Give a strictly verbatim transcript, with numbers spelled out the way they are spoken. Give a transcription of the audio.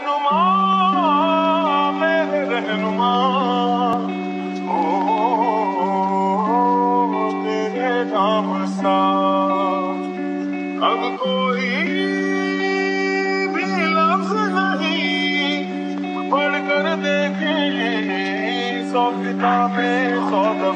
रहनुमा मेरे रहनुमा ओ तेरे नाम सा अब कोई भी लफ्ज नहीं पढ़ कर देखे सौ किताबें सौ